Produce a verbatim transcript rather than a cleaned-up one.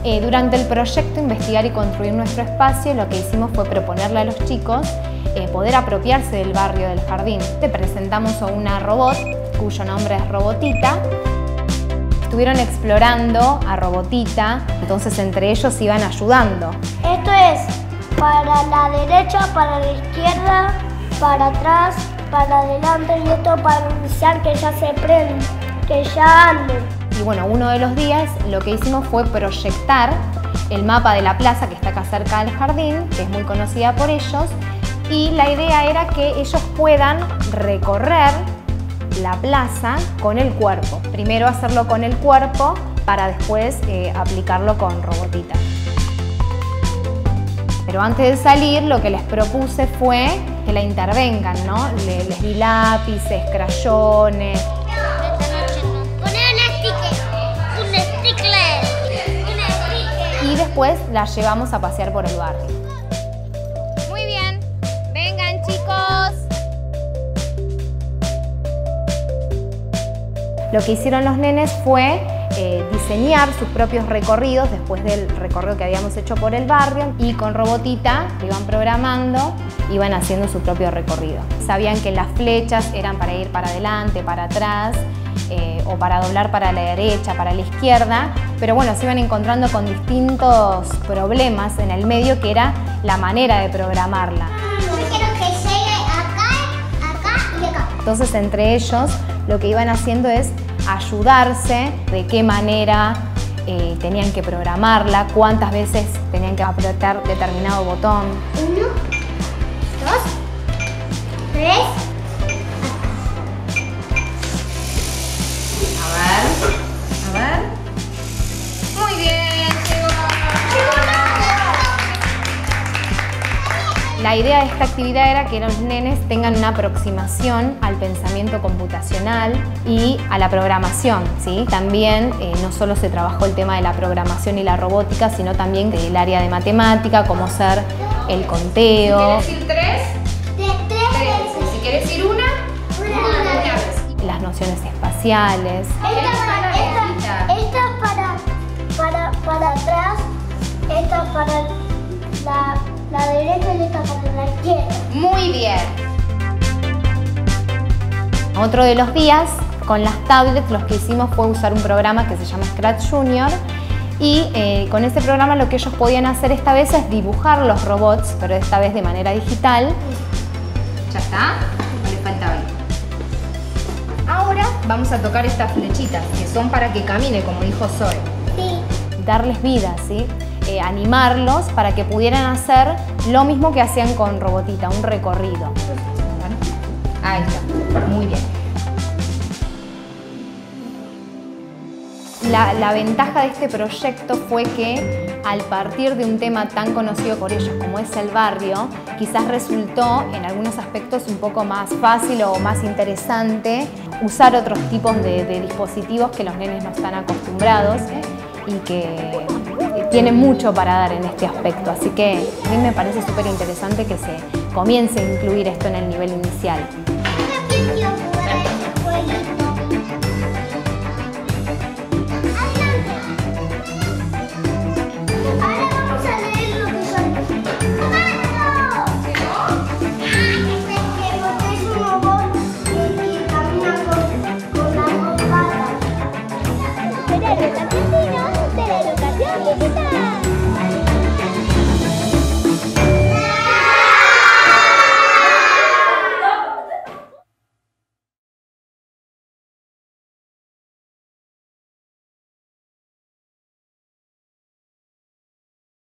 Eh, durante el proyecto Investigar y Construir Nuestro Espacio, lo que hicimos fue proponerle a los chicos eh, poder apropiarse del barrio del jardín. Te presentamos a una robot, cuyo nombre es Robotita. Estuvieron explorando a Robotita, entonces entre ellos iban ayudando. Esto es para la derecha, para la izquierda, para atrás, para adelante, y esto para iniciar que ya se prende, que ya ande. Y bueno, uno de los días lo que hicimos fue proyectar el mapa de la plaza que está acá cerca del jardín, que es muy conocida por ellos, y la idea era que ellos puedan recorrer la plaza con el cuerpo. Primero hacerlo con el cuerpo para después eh, aplicarlo con Robotita. Pero antes de salir lo que les propuse fue que la intervengan, ¿no? Les, les di lápices, crayones. Y después la llevamos a pasear por el barrio. Muy bien, vengan chicos. Lo que hicieron los nenes fue eh, diseñar sus propios recorridos después del recorrido que habíamos hecho por el barrio, y con Robotita lo iban programando, iban haciendo su propio recorrido. Sabían que las flechas eran para ir para adelante, para atrás, eh, o para doblar para la derecha, para la izquierda, pero bueno, se iban encontrando con distintos problemas en el medio, que era la manera de programarla. Yo quiero que llegue acá, acá y acá. Entonces entre ellos lo que iban haciendo es ayudarse de qué manera eh, tenían que programarla, cuántas veces tenían que apretar determinado botón. Uno, dos, tres. A ver, a ver. Muy bien, llegó. La idea de esta actividad era que los nenes tengan una aproximación al pensamiento computacional y a la programación, ¿sí? También eh, no solo se trabajó el tema de la programación y la robótica, sino también del área de matemática, como ser el conteo. ¿Quieres decir tres? De tres Tres. Si quieres decir una, Una. una vez. Las nociones espaciales. Esta, para, esta, esta para, para, para atrás, esta para la, la derecha y esta para la izquierda. Muy bien. Otro de los días, con las tablets, los que hicimos fue usar un programa que se llama Scratch Junior, y eh, con ese programa lo que ellos podían hacer esta vez es dibujar los robots, pero esta vez de manera digital. ¿Ya está? ¿O le falta algo? Ahora vamos a tocar estas flechitas, que son para que camine, como dijo Zoe. Sí. Darles vida, ¿sí? Eh, animarlos para que pudieran hacer lo mismo que hacían con Robotita, un recorrido. Ahí está. Muy bien. La, la ventaja de este proyecto fue que al partir de un tema tan conocido por ellos como es el barrio, quizás resultó en algunos aspectos un poco más fácil o más interesante usar otros tipos de, de dispositivos que los nenes no están acostumbrados y que tienen mucho para dar en este aspecto. Así que a mí me parece súper interesante que se comience a incluir esto en el nivel inicial. Thank you.